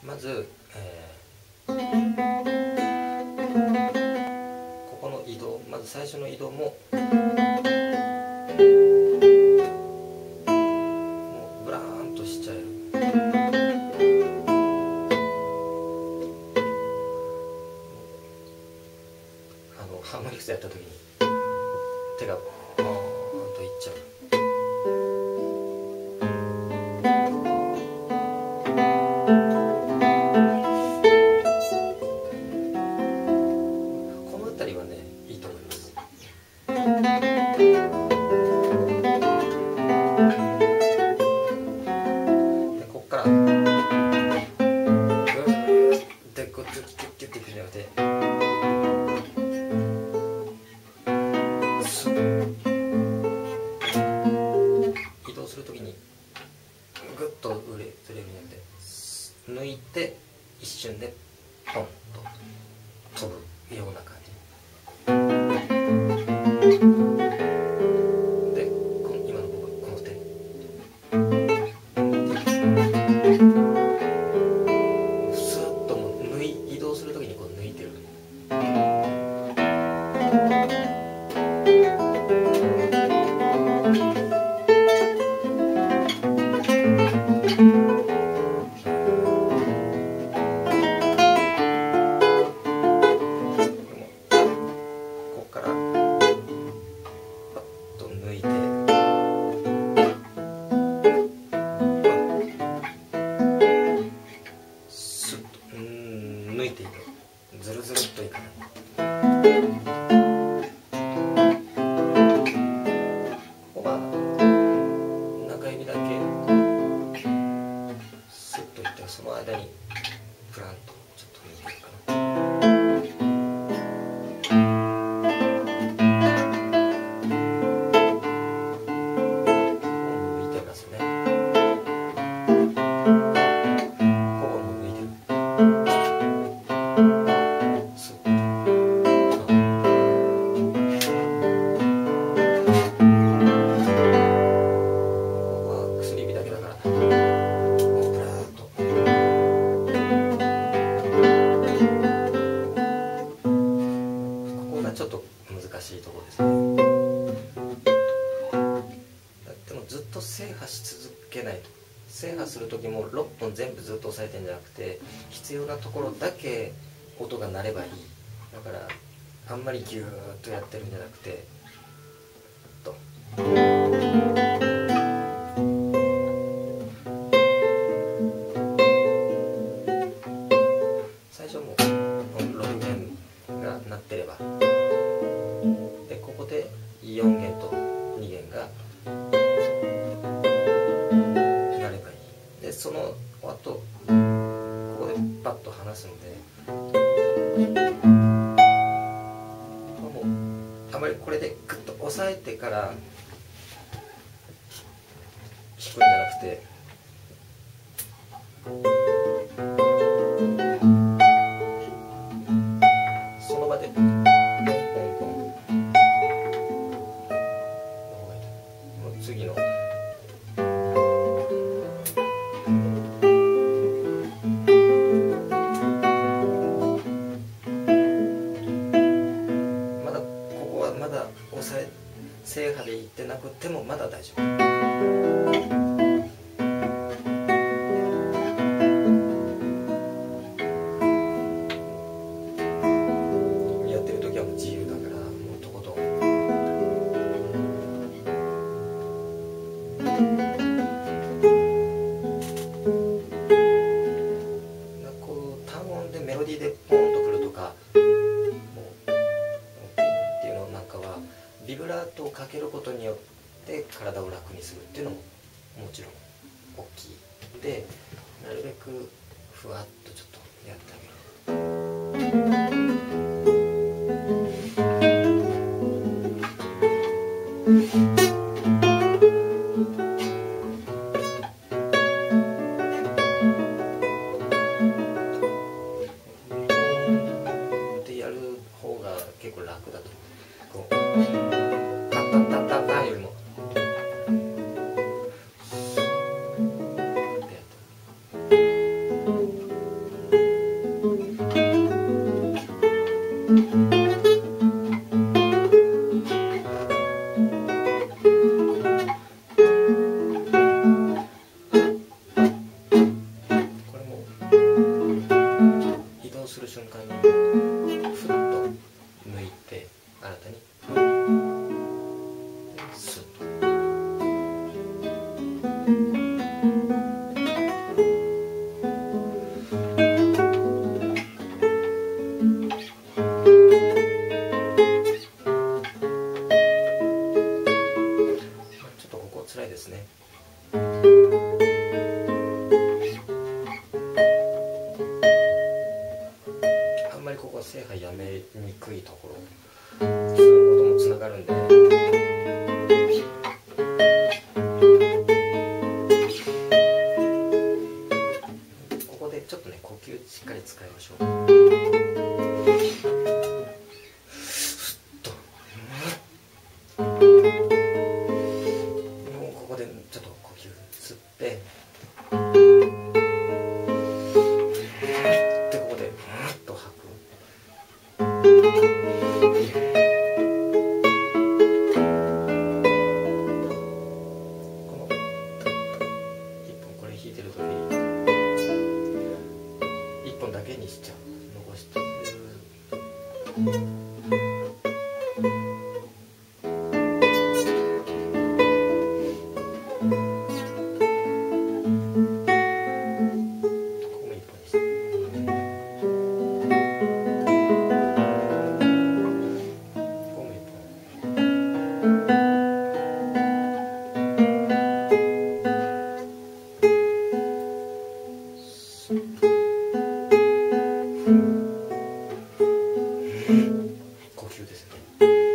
まず、ここの移動、まず最初の移動もブラーンとしちゃえる。ハーモニクスやった時に手がポーンといっちゃう。この辺りはね、いいと思います。でこっからグーってこうキュッキュッキュッっていくんじゃなくて、移動するときにグッとずれるんじゃなくて、抜いて一瞬でポンと飛ぶような感じで、今のこの手スーッともう移動するときにこう抜いてる。抜いていく。ずるずるっといかない。ここは中指だけスッといって、その間にプランとちょっと抜いていくかな。抜いてますね。ちょっと難しいところですね。でもずっと制覇し続けないと。制覇する時も6本全部ずっと押さえてんじゃなくて、必要なところだけ音が鳴ればいい。だからあんまりギューッとやってるんじゃなくて、最初も6弦が鳴ってれば、でここで4弦と2弦が鳴ればいい。でその後ここでパッと離すんで、もうあまりこれでグッと押さえてから弾くんじゃなくて、その場でポンポン次のまだここはまだ押さえ正波でいってなくてもまだ大丈夫。やってる時はもう自由だから、もうとことん。こう単音でメロディーでポンとくるとか、もうピンっていうのなんかはビブラートをかけることによって体を楽にするっていうのももちろん大きい。でなるべくふわっとちょっとやってあげる。ってやる方が結構楽だと思う。こうタンタンタンタンタンよりもってやって移動する瞬間にふっと抜いて新たにスッと。ちょっとここ辛いですね。あんまりここ声配やめにくいところ、音もつながるんで、ここでちょっとね呼吸しっかり使いましょう。スッと、もうここでちょっと呼吸吸って、でここでふっと吐く。これ弾いてる時1本だけにしちゃう、残してここも1本にして、ここも1本。呼吸ですね。